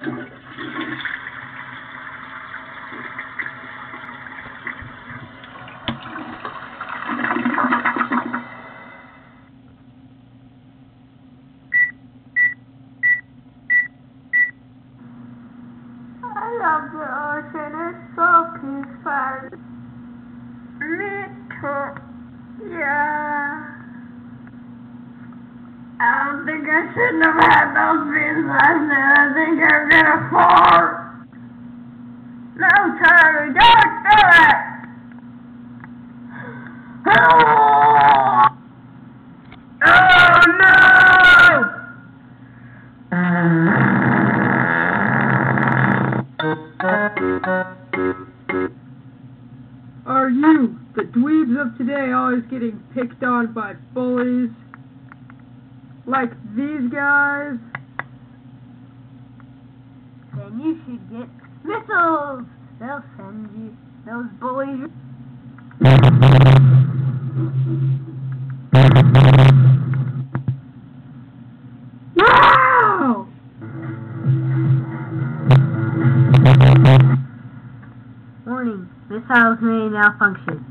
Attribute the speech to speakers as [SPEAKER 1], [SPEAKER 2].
[SPEAKER 1] I love the ocean, it's so peaceful. Me too. Yeah. I don't think I shouldn't have had those beans last night. I think I'm gonna fall. No, Charlie, don't do it! Oh no!
[SPEAKER 2] Are you, the dweebs of today, always getting picked on by bullies? Like these guys?
[SPEAKER 1] Then you should get missiles! They'll send you those bullies.
[SPEAKER 2] Wow!
[SPEAKER 1] Warning, missiles may malfunction.